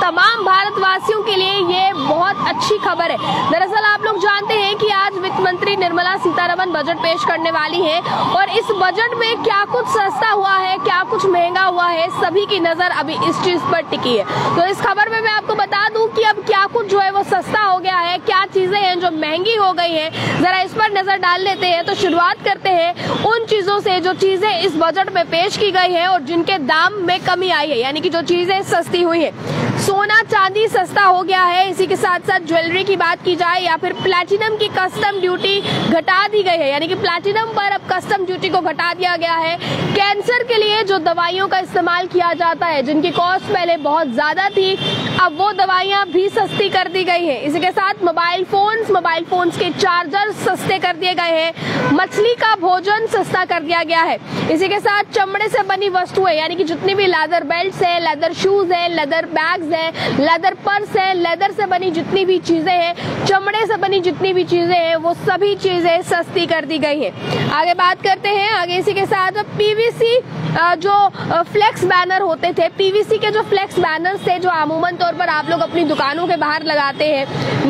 तमाम भारतवासियों के लिए ये बहुत अच्छी खबर है। दरअसल आप लोग जानते हैं कि आज वित्त मंत्री निर्मला सीतारमण बजट पेश करने वाली हैं और इस बजट में क्या कुछ सस्ता हुआ है, क्या कुछ महंगा हुआ है, सभी की नजर अभी इस चीज पर टिकी है। तो इस खबर में मैं आपको बता दूं कि अब क्या कुछ जो है वो सस्ता हो गया है, क्या चीजें हैं जो महंगी हो गई हैं, जरा इस पर नजर डाल लेते हैं। तो शुरुआत करते हैं उन चीजों से जो चीजें इस बजट में पेश की गई है और जिनके दाम में कमी आई है, यानी कि जो चीजें सस्ती हुई है। सोना चांदी सस्ता हो गया है। इसी के साथ साथ ज्वेलरी की बात की जाए या फिर प्लैटिनम की कस्टम ड्यूटी घटा दी गई है, यानी कि प्लैटिनम पर अब कस्टम ड्यूटी को घटा दिया गया है। कैंसर के लिए जो दवाइयों का इस्तेमाल किया जाता है, जिनकी कॉस्ट पहले बहुत ज्यादा थी, अब वो दवाइयां भी सस्ती कर दी गई है। इसी के साथ मोबाइल फोन्स के चार्जर सस्ते कर दिए गए हैं। मछली का भोजन सस्ता कर दिया गया है। इसी के साथ चमड़े से बनी वस्तुएं, यानी कि जितनी भी लेदर बेल्ट है, लेदर शूज है, लेदर बैग्स है, लेदर पर्स है, लेदर से बनी जितनी भी चीजें हैं, चमड़े से बनी जितनी भी चीजें हैं, वो सभी चीजें सस्ती कर दी गई है। आगे बात करते हैं। आगे इसी के साथ पीवीसी जो फ्लेक्स बैनर होते थे, पीवीसी के जो फ्लेक्स बैनर्स थे, जो अमूमन तौर पर आप लोग अपनी दुकानों के बाहर लगाते हैं,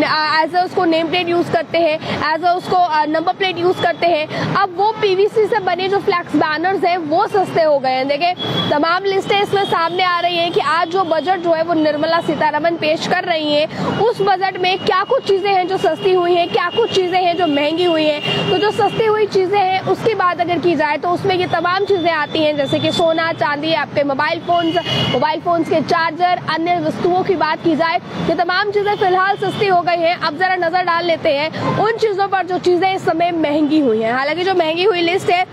एज ए उसको नेम प्लेट यूज करते हैं, एज ए उसको नंबर प्लेट यूज करते हैं, अब वो पीवीसी से बने जो फ्लेक्स बैनर्स हैं वो सस्ते हो गए हैं। देखिए तमाम लिस्टें इसमें सामने आ रही हैं कि आज जो बजट जो है वो निर्मला सीतारमण पेश कर रही है, उस बजट में क्या कुछ चीजें हैं जो सस्ती हुई हैं, क्या कुछ चीजें हैं जो महंगी हुई हैं। तो जो सस्ती हुई चीजें हैं उसकी बात अगर की जाए तो उसमें ये तमाम चीजें आती हैं, जैसे कि सोना चांदी, आपके मोबाइल फोन्स के चार्जर, अन्य वस्तुओं की बात की जाए, ये तमाम चीजें फिलहाल सस्ती हो गई हैं। अब जरा नजर डाल लेते हैं उन चीजों पर जो चीजें इस समय महंगी हुई हैं। हालांकि जो महंगी हुई लिस्ट है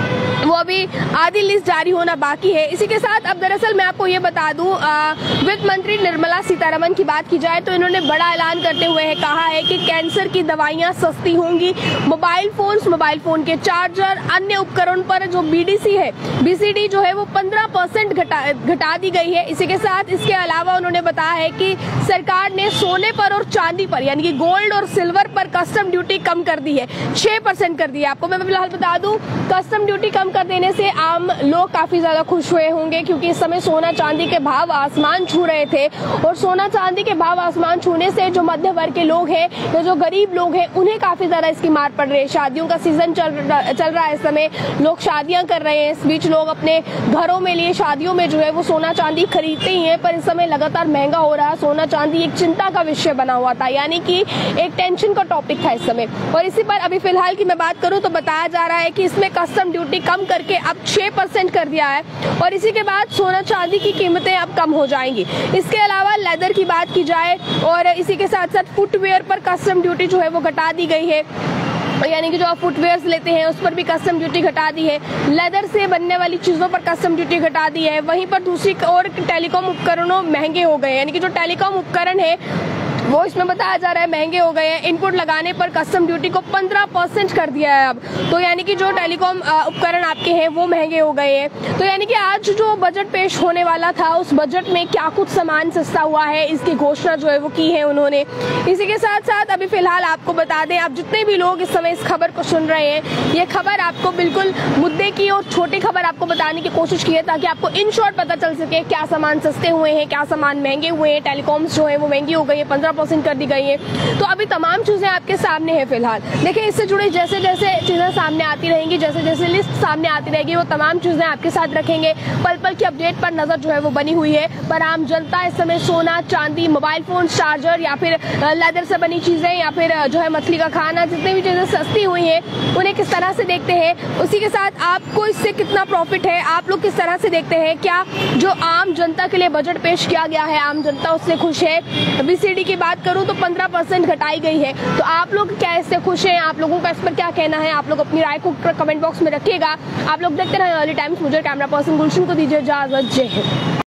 वो अभी आधी लिस्ट जारी होना बाकी है। इसी के साथ अब दरअसल मैं आपको ये बता दूं, वित्त मंत्री निर्मला सीतारमण की बात की जाए तो इन्होंने बड़ा ऐलान करते हुए कहा है कि कैंसर की दवाइयां सस्ती होंगी। मोबाइल फोन के चार्जर, अन्य उपकरण पर जो बीडीसी है, बीसीडी जो है वो 15% घटा दी गई है। इसी के साथ इसके अलावा उन्होंने बताया है कि सरकार ने सोने पर और चांदी पर, यानी कि गोल्ड और सिल्वर पर कस्टम ड्यूटी कम कर दी है, 6% कर दी है। आपको मैं फिलहाल बता दूं, कस्टम ड्यूटी कम कर देने से आम लोग काफी ज्यादा खुश हुए होंगे, क्योंकि इस समय सोना चांदी के भाव आसमान छू रहे थे और सोना चांदी के भाव आसमान छूने से जो मध्य वर्ग के लोग हैं या जो गरीब लोग हैं उन्हें काफी ज्यादा इसकी मार पड़ रही है। शादियों का सीजन चल रहा है, इस समय लोग शादियां कर रहे हैं, इस बीच लोग अपने घरों में लिए शादियों में जो है वो सोना चांदी खरीदते ही हैं, पर इस समय लगातार महंगा हो रहा है। सोना चांदी एक चिंता का विषय बना हुआ था, यानी कि एक टेंशन का टॉपिक था इस समय। और इसी पर अभी फिलहाल की मैं बात करूं तो बताया जा रहा है कि इसमें कस्टम ड्यूटी कम करके अब 6% कर दिया है और इसी के बाद सोना चांदी की कीमतें अब कम हो जाएंगी। इसके अलावा लेदर की बात की जाए और इसी के साथ साथ फुटवेयर पर कस्टम ड्यूटी जो है वो घटा दी गई है, यानी कि जो आप फुटवेयर्स लेते हैं उस पर भी कस्टम ड्यूटी घटा दी है। लेदर से बनने वाली चीजों पर कस्टम ड्यूटी घटा दी है। वहीं पर दूसरी ओर टेलीकॉम उपकरणों महंगे हो गए, यानी कि जो टेलीकॉम उपकरण है वो इसमें बताया जा रहा है महंगे हो गए हैं। इनपुट लगाने पर कस्टम ड्यूटी को 15% कर दिया है अब, तो यानी कि जो टेलीकॉम उपकरण आपके हैं वो महंगे हो गए हैं। तो यानी कि आज जो बजट पेश होने वाला था उस बजट में क्या कुछ सामान सस्ता हुआ है, इसकी घोषणा जो है वो की है उन्होंने। इसी के साथ साथ अभी फिलहाल आपको बता दें, आप जितने भी लोग इस समय इस खबर को सुन रहे हैं, ये खबर आपको बिल्कुल मुद्दे की और छोटी खबर आपको बताने की कोशिश की है, ताकि आपको इन शॉर्ट पता चल सके क्या सामान सस्ते हुए हैं, क्या सामान महंगे हुए हैं। टेलीकॉम्स जो है वो महंगी हो गई है, 15% कर दी गई है। तो अभी तमाम चीजें आपके सामने है। फिलहाल देखिए, इससे जुड़ी जैसे जैसे चीजें सामने आती रहेंगी, जैसे जैसे लिस्ट सामने आती रहेगी, वो तमाम चीजें आपके साथ रखेंगे। पल पल की अपडेट पर नजर जो है वो बनी हुई है। पर आम जनता इस समय सोना चांदी, मोबाइल फोन, चार्जर या फिर लेदर से बनी चीजें या फिर जो है मछली का खाना, जितनी भी चीजें सस्ती हुई है उन्हें किस तरह से देखते हैं, उसी के साथ आपको इससे कितना प्रॉफिट है, आप लोग किस तरह से देखते हैं। क्या जो आम जनता के लिए बजट पेश किया गया है, आम जनता उससे खुश है। बीसीडी की बात करूं तो 15% घटाई गई है, तो आप लोग क्या इससे खुश हैं? आप लोगों का इस पर क्या कहना है? आप लोग अपनी राय को कमेंट बॉक्स में रखिएगा। आप लोग देखते रहे अर्ली टाइम्स। मुझे कैमरा पर्सन गुलशन को दीजिए इजाजत। जय हिंद।